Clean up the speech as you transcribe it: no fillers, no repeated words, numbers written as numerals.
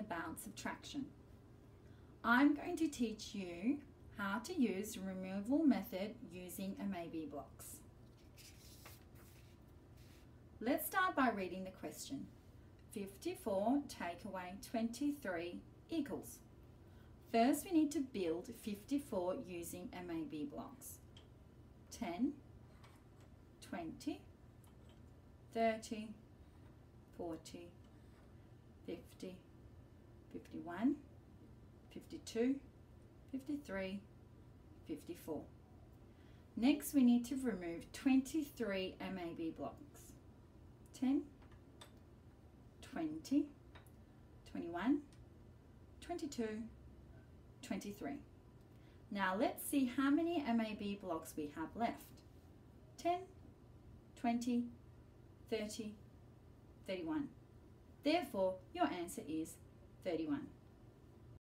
about subtraction. I'm going to teach you how to use the removal method using MAB blocks. Let's start by reading the question. 54 take away 23 equals. First we need to build 54 using MAB blocks. 10, 20, 30, 40, 50, 51, 52, 53, 54. Next we need to remove 23 MAB blocks. 10, 20, 21, 22, 23. Now let's see how many MAB blocks we have left. 10, 20, 30, 31. Therefore, your answer is 31.